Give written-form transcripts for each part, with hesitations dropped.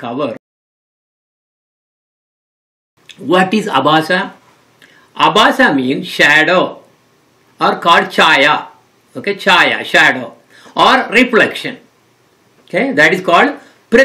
cover what is abhasa. Abhasa means shadow or called chaya. Okay, chaya, shadow or reflection. Okay, that is called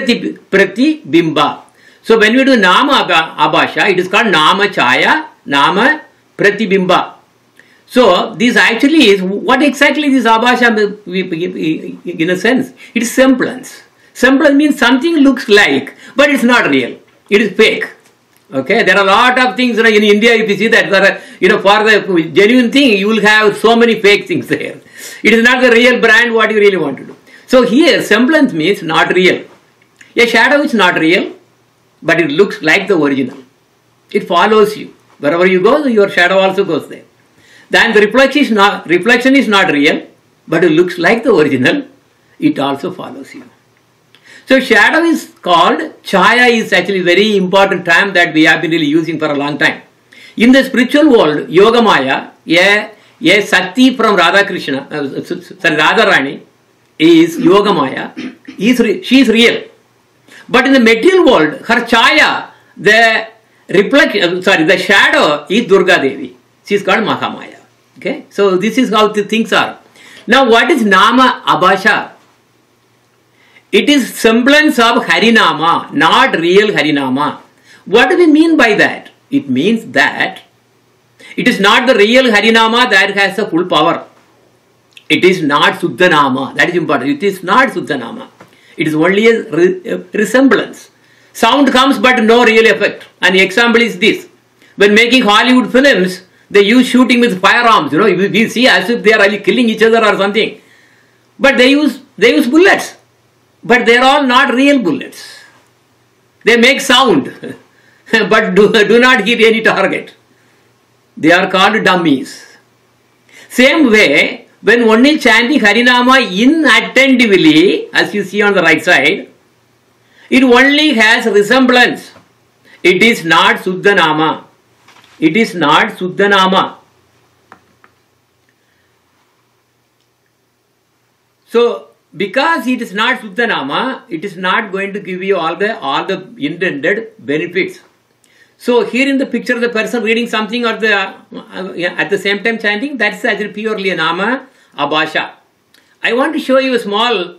pratibimba. So when we do nama abhasha, it is called nama chaya, nama pratibimba. So this actually is what exactly this abhasha in a sense. It is semblance. Semblance means something looks like, but it's not real. It is fake. Okay, there are a lot of things in India. If you see that, for the genuine thing, you will have so many fake things there. It is not the real brand what you really want to do. So here, semblance means not real. A shadow is not real, but it looks like the original. It follows you. Wherever you go, your shadow also goes there. Then the reflection is not real, but it looks like the original. It also follows you. So shadow is called, chaya is actually a very important term that we have been really using for a long time. In the spiritual world, Yogamaya, a Sakti from Radharani is Yogamaya. She is real. But in the material world, her chaya, the shadow is Durga Devi. She is called Mahamaya. Okay, so this is how the things are. Now what is Nama Abhasha? It is semblance of Harinama, not real Harinama. What do we mean by that? It means that it is not the real Harinama that has the full power. It is not Suddhanama. That is important. It is not Suddhanama. It is only a resemblance. Sound comes but no real effect. An example is this. When making Hollywood films, they use shooting with firearms. We see as if they are really killing each other or something. But they use bullets. But they are all not real bullets. They make sound, but do not hit any target. They are called dummies. Same way, when one is chanting Harinama inattentively, as you see on the right side, it only has resemblance. It is not Suddhanama. It is not Suddhanama. So, because it is not Suddhanama, it is not going to give you all the intended benefits. So here in the picture, the person reading something or at the same time chanting, that is actually purely a Nama Abhasha. I want to show you a small,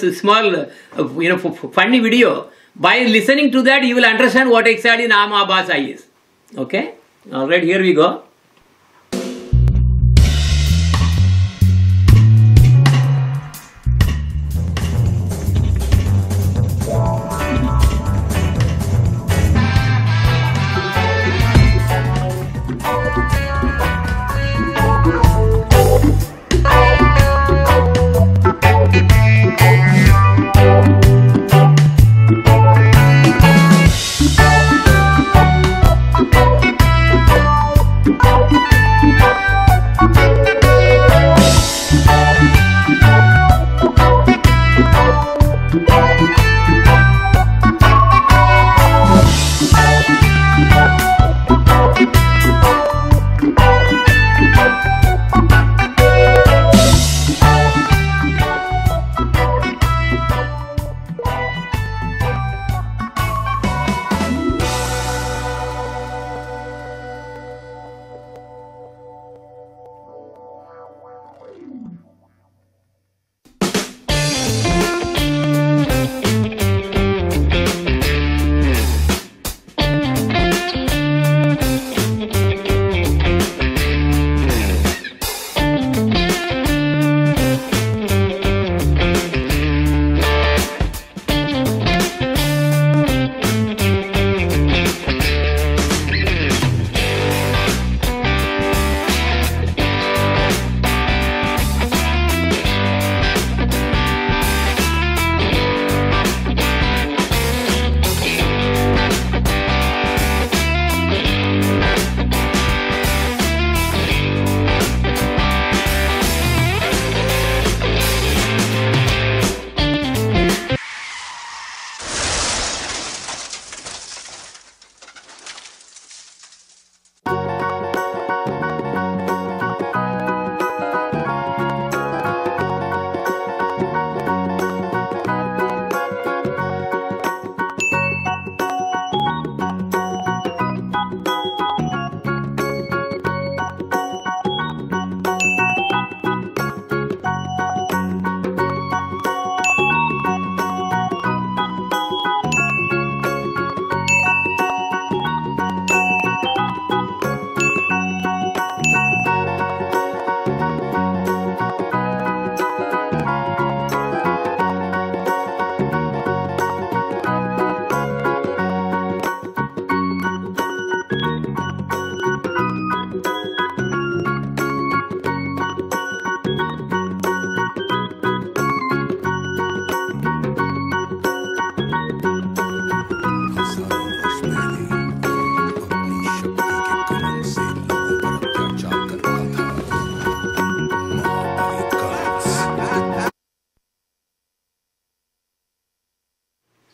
funny video. By listening to that, you will understand what exactly Nama Abhasha is. Okay? Alright, here we go.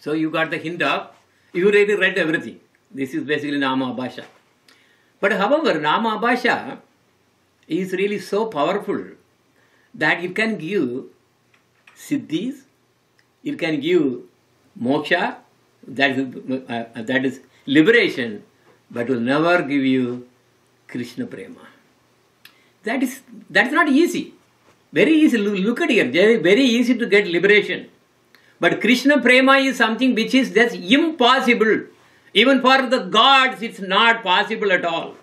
So you got the hint of, you really read everything. This is basically Nama Abhasha. But however, Nama Abhasha is really so powerful that it can give siddhis, it can give moksha, that is liberation, but will never give you Krishna prema. That's not easy. Very easy. Look at here. Very easy to get liberation. But Krishna prema is something which is just impossible. Even for the gods, it's not possible at all.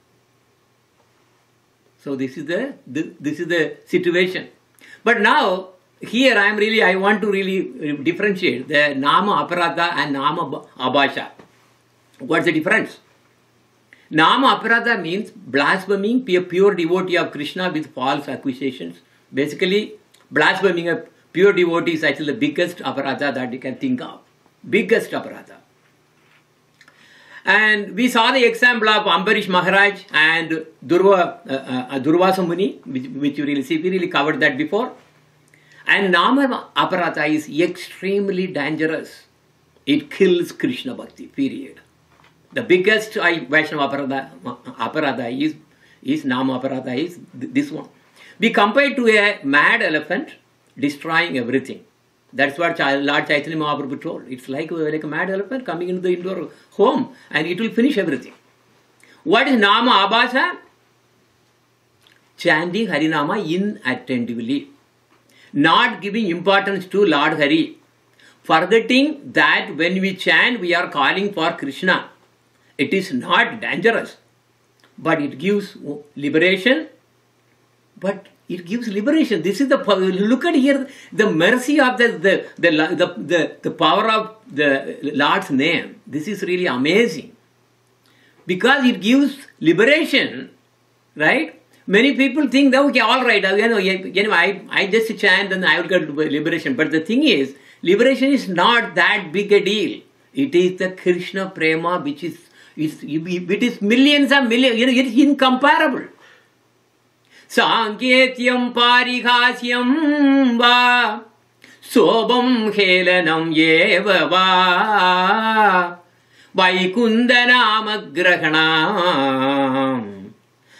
So this is the situation. But now here I want to really differentiate the Nama Aparadha and Nama Abhasha. What's the difference? Nama Aparadha means blaspheming a pure devotee of Krishna with false accusations. Basically, blaspheming a pure devotee is actually the biggest aparadha that you can think of. Biggest aparadha. And we saw the example of Ambarish Maharaj and Durvasa Muni, which you really see. We really covered that before. And Nama Aparadha is extremely dangerous. It kills Krishna Bhakti, period. The biggest Vaishnava Aparadha is Nama Aparadha, is this one. We compare to a mad elephant destroying everything. That's what Lord Chaitanya Mahaprabhu told. It's like a mad elephant coming into the indoor home and it will finish everything. What is Nama Abhasha? Chanting Harinama inattentively. Not giving importance to Lord Hari. Forgetting that when we chant, we are calling for Krishna. It is not dangerous, but it gives liberation. But it gives liberation. This is the look at here the mercy of the power of the Lord's name. This is really amazing because it gives liberation, right? Many people think that okay, all right, I just chant and I will get liberation. But the thing is, liberation is not that big a deal. It is the Krishna prema which is millions and millions. It is incomparable. Sanketyam parighasyam va sobam helanam yeva va vaikundanam grahanam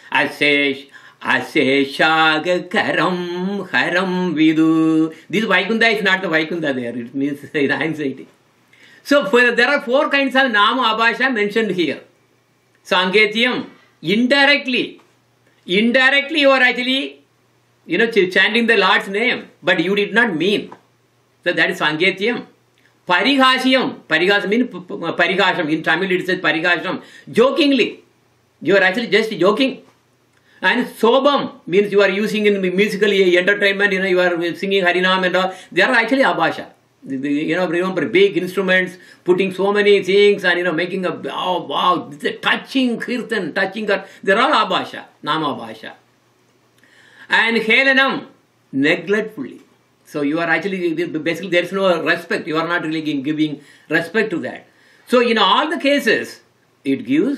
aseshagakaram haram vidu. This Vaikunda is not the Vaikunda there. It means anxiety. So there are 4 kinds of Nama Abhasha mentioned here. Sanketyam, indirectly you are actually, chanting the Lord's name, but you did not mean. So that is Sanketyam. Parighasyam. Parighasam means Parighasham. In Tamil it says Parighasham. Jokingly. You are actually just joking. And Sobam means you are using in musical entertainment, you are singing Harinam and all. They are actually Abhasha. Remember big instruments, putting so many things and making oh wow, this is a touching kirtan, they're all Abhasha, Nama Abhasha. And Helanam, neglectfully. So you are actually, basically there is no respect, you are not really giving respect to that. So in all the cases, it gives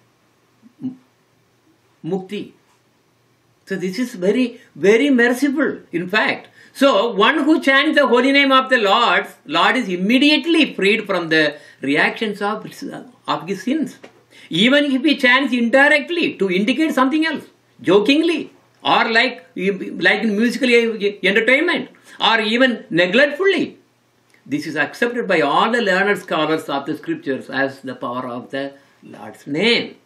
mukti. So this is very, very merciful, in fact. So one who chants the holy name of the Lord is immediately freed from the reactions of his sins. Even if he chants indirectly to indicate something else, jokingly, or like in musical entertainment, or even neglectfully. This is accepted by all the learned scholars of the scriptures as the power of the Lord's name.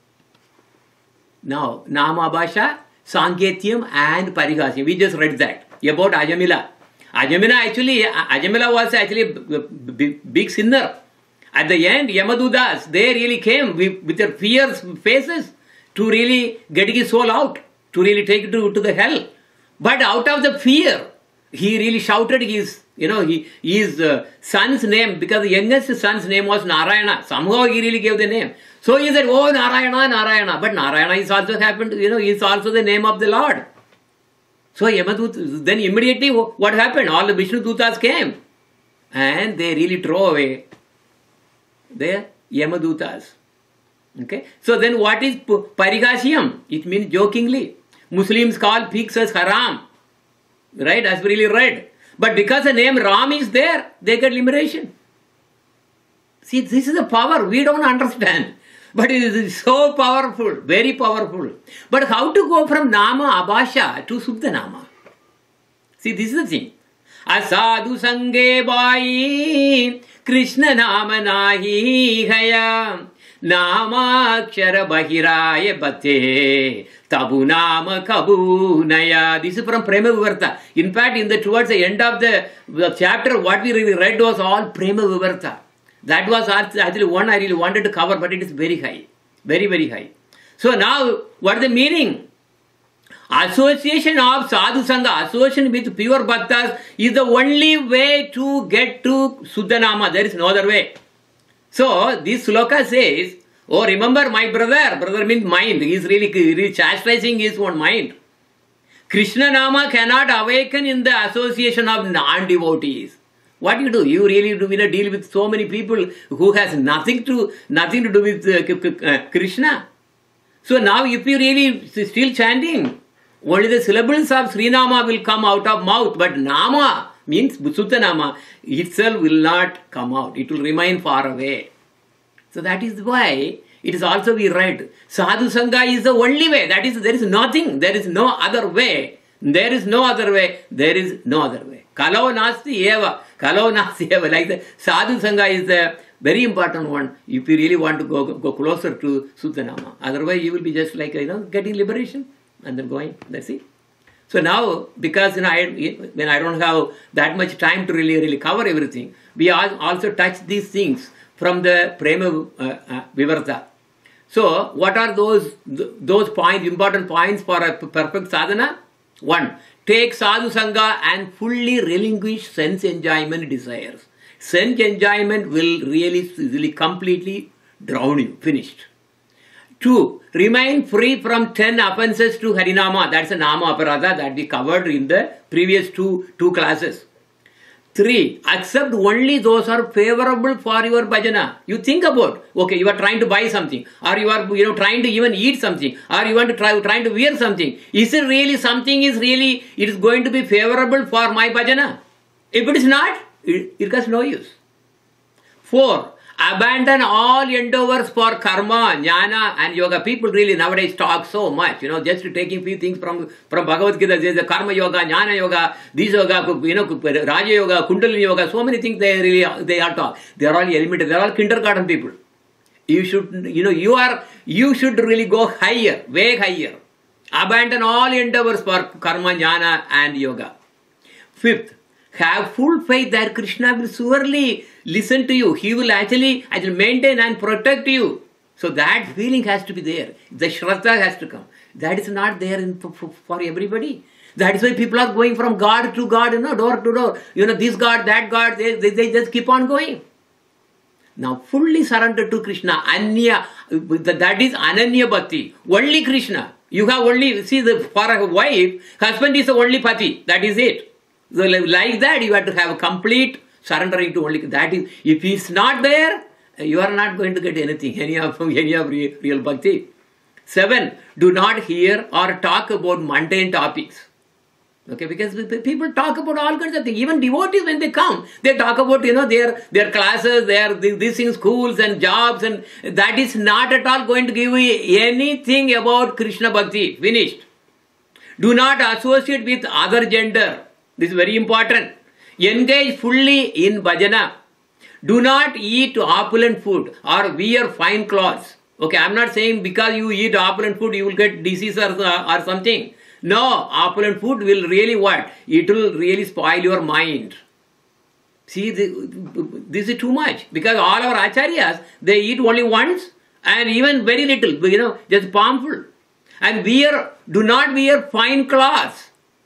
Now, Nama Abhasha, Sanketyam and Parighasya. We just read that. About Ajamila. Ajamila was actually a big sinner. At the end, Yamadutas, they really came with their fierce faces to really get his soul out, to really take it to the hell. But out of the fear, he really shouted his son's name, because the youngest son's name was Narayana. Somehow he really gave the name. So he said, oh, Narayana, Narayana. But Narayana is also happened, is also the name of the Lord. So Yamadut, then immediately what happened? All the Vishnu Dutas came and they really drove away the Yamadutas. Okay. So then what is Parighashyam? It means jokingly. Muslims call pigs as haram. Right? As we really read. But because the name Ram is there, they get liberation. See, this is the power we don't understand. But it is so powerful, very powerful. But how to go from Nama Abhasha to Suddha Nama? See, this is the thing. Asadu sange bai Krishna nama nahi haya Nama akshara bahiraya bate Tabu nama kabu naya. This is from Prema Vivarta. In fact, towards the end of the chapter, what we really read was all Prema Vivarta. That was actually one I really wanted to cover, but it is very high. Very, very high. So now, what is the meaning? Association of Sadhu Sangha, association with pure Bhaktas is the only way to get to Suddha Nama. There is no other way. So, this sloka says, oh, remember my brother. Brother means mind. He is really chastising his own mind. Krishna Nama cannot awaken in the association of non-devotees. What do? You really do deal with so many people who has nothing to do with Krishna. So now if you really still chanting, only the syllables of Srinama will come out of mouth, but Nama means Suddha Nama itself will not come out. It will remain far away. So that is why it is also we read, Sadhu Sangha is the only way. That is, there is nothing, there is no other way. There is no other way, there is no other way. Kalau nasti eva, kalau nasti eva. Like the Sadhu Sangha is the very important one if you really want to go closer to Suddha Nama. Otherwise you will be just like, getting liberation and then going, that's it. So now, because when I don't have that much time to really cover everything, we also touch these things from the Prema Vivarta. So, what are those points, important points for a perfect sadhana? 1. Take Sadhu Sangha and fully relinquish sense enjoyment desires. Sense enjoyment will really completely drown you. Finished. 2. Remain free from 10 offenses to Harinama. That's a Nama Aparadha that we covered in the previous two classes. 3. Accept only those are favorable for your bhajana. You think about, okay, you are trying to buy something, or you are trying to even eat something, or you want to trying to wear something. Is it really something it is going to be favorable for my bhajana? If it is not, it has no use. 4. Abandon all endeavors for karma, jnana and yoga. People really nowadays talk so much, just taking few things from Bhagavad Gita. There's the karma yoga, jnana yoga, this yoga, Raja yoga, Kundalini yoga, so many things they are taught. They are all elementary, they are all kindergarten people. You should, you should really go higher, way higher. Abandon all endeavors for karma, jnana and yoga. 5th, have full faith that Krishna will surely listen to you. He will actually maintain and protect you. So that feeling has to be there. The Shraddha has to come. That is not there for everybody. That is why people are going from God to God, door to door. This God, that God, they just keep on going. Now fully surrender to Krishna. Anya, that is Ananya Bhakti. Only Krishna. You have only, for a wife, husband is the only Pati. That is it. So like that, you have to have a complete surrendering to only that. Is, if he is not there, you are not going to get anything, any of real bhakti. 7. Do not hear or talk about mundane topics. Okay, because people talk about all kinds of things. Even devotees, when they come, they talk about their classes, these in schools and jobs, and that is not at all going to give you anything about Krishna Bhakti. Finished. Do not associate with other gender. This is very important. Engage fully in bhajana. Do not eat opulent food or wear fine clothes. Okay, I am not saying because you eat opulent food you will get disease or something. No, opulent food will really what? It will really spoil your mind. See, this is too much. Because all our acharyas, they eat only once and even very little, just palmful. And do not wear fine clothes.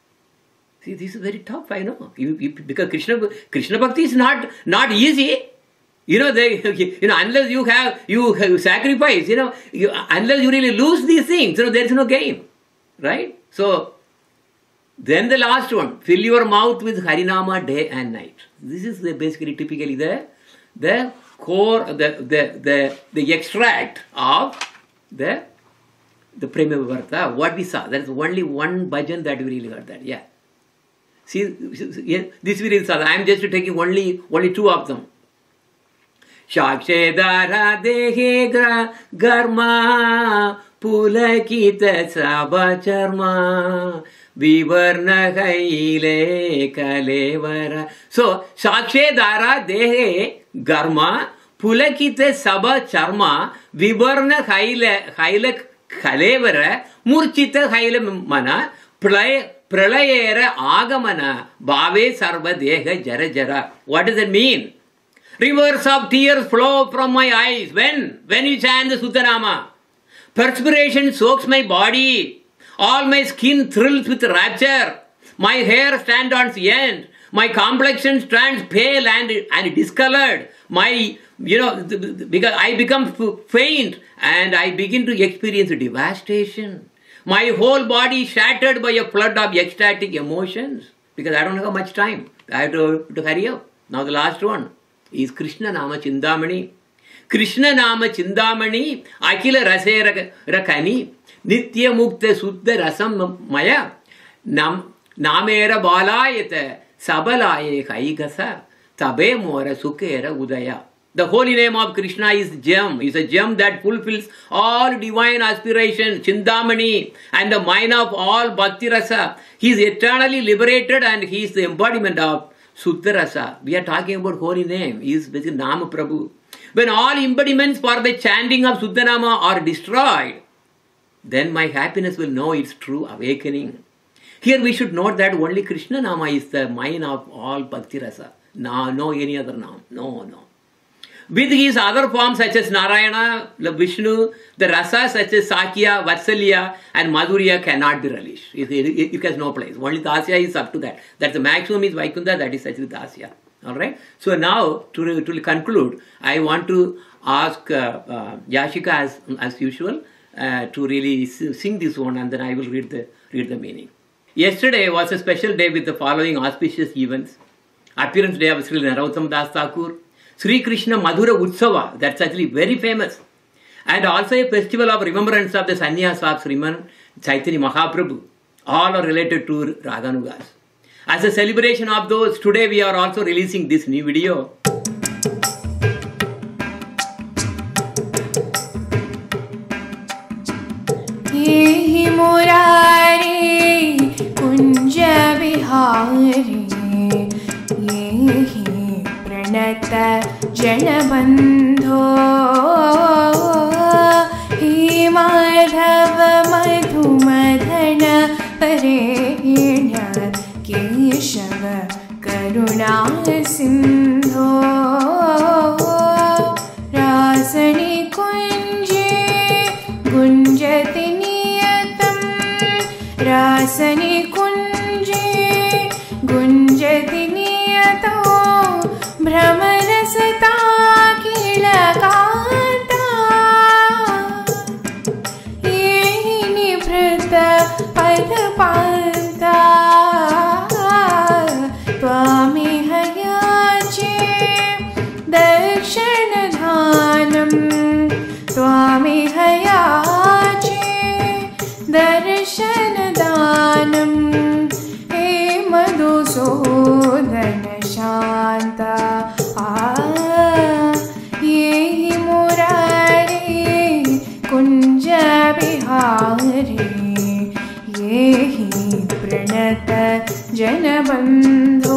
See, this is very tough, I know. Because Krishna Bhakti is not easy. Unless you sacrifice, unless you really lose these things, there is no gain. Right? So, then the last one, fill your mouth with Harinama day and night. This is basically typically the core, the extract of the Prema Vivarta, what we saw. There is only one bhajan that we really heard that, yeah. See, this we really saw. I am just taking only two of them. साक्षेदारा देहे गर्मा पुलकित सबचर्मा विवर्ण कैले कलेवर. So साक्षेदारा देहे गर्मा पुलकित सबचर्मा विवर्ण कैले कलेवर मूर्छित कैल मन प्रलयेर आगमन भावे सर्व देह जर जरा. What does it mean? Rivers of tears flow from my eyes when you chant the Suttanama. Perspiration soaks my body. All my skin thrills with rapture. My hair stands on end. My complexion stands pale and discolored. Because I become faint and I begin to experience devastation. My whole body shattered by a flood of ecstatic emotions. Because I don't have much time. I have to hurry up. Now the last one is Krishna Nama Chindamani. Krishna Nama Chindamani Akila Rase Rakani Nitya Mukta Suddha Rasam Maya Namera Balayata Sabalaye Kaigasa Tabe Mora Sukera Udaya. The holy name of Krishna is gem. Is a gem that fulfills all divine aspirations, Chindamani, and the mind of all Bhakti Rasa. He is eternally liberated and he is the embodiment of Suddha Rasa. We are talking about holy name. He is basically Nama Prabhu. When all impediments for the chanting of Suddha Nama are destroyed, then my happiness will know its true awakening. Here we should note that only Krishna Nama is the mind of all Bhakti Rasa. No any other Nama. No. With his other forms such as Narayana, Vishnu, the rasa such as Sakya, Vatsalya and Madhurya cannot be relished. It has no place. Only Dasya is up to that. That's the maximum is Vaikuntha, that is actually Dasya. Alright? So now, to conclude, I want to ask Yashika as usual to really sing this one, and then I will read the meaning. Yesterday was a special day with the following auspicious events. Appearance day of Sri Narottam Das Thakur, Sri Krishna Madhura Utsava, that's actually very famous. And also a festival of remembrance of the sannyas of Sriman Chaitanya Mahaprabhu. All are related to Raganugas. As a celebration of those, today we are also releasing this new video. Yehi Murari Kunja Vihari Yehi Pranata Janabandho He Madhava Madhumadhana Parenya Keshava Karuna Sindho Rasani Kunje Gunjati Niyatam Rasani Kunje Gunjati Niyatam Brahmarasata Kilakata Yehini Prata Padapanta Twami Hayache Darshanadhanam Twami Hayache Darshanadhanam He Madhusudana Shanta Yehi Murari Kunja Bihari Yehi Pranata Janabandho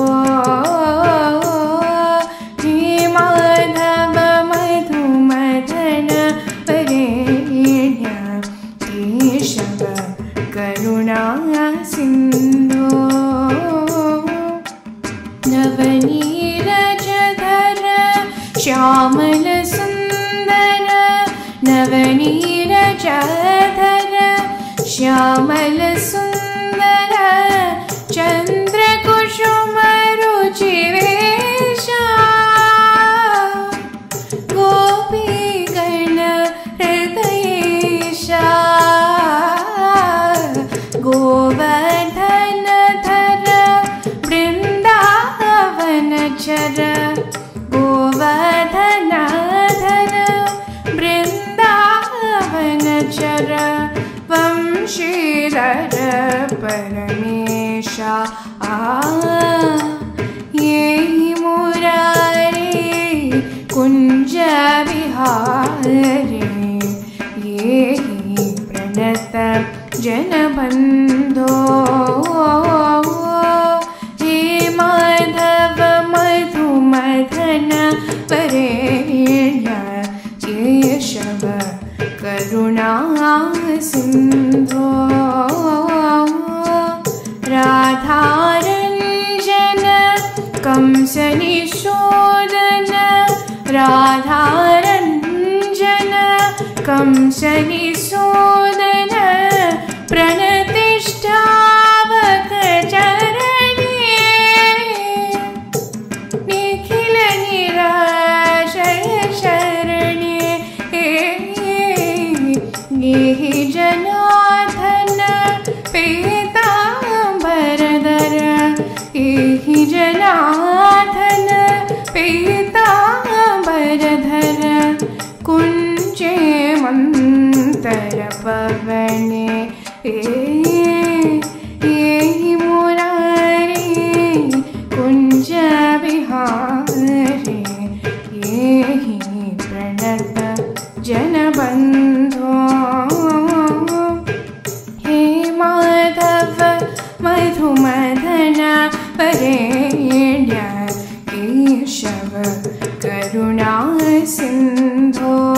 He Madhava Madhumadhana Parenya Keshava Karuna Sindho Navanira Jadhara Shyamal Sundara Navanira Jadhara Shyamal Sundara Chandra Kushuma Ruchi Vesha Gopi Gana Hridayesha Govardhana Dhara Vrindavana Chara Govardhana Dhara Vrindavana Chara Vamshidhara Paramesha Yehi Murari Kunja बिहारे ये ही प्रणत जनबन्धो हे माधव मधुमदन वरेण्य केशव करुणा सिन्धो राधारञ्जन कंसनिषोदन राधारञ्जन कंसनिषोदन प्रणतिष्ठावक चरणे निखिल निराशय शरणे हि जनार्दन पीताम्बरधर हि जनार्दन पीताम्बरधर कुञ्जे मन्तरपवने हि मुरारे कुञ्ज विहारे ये हि प्रणत जनबन्धो हे माधव मधुमदन वरेण्य केशव करुणा सिन्धो।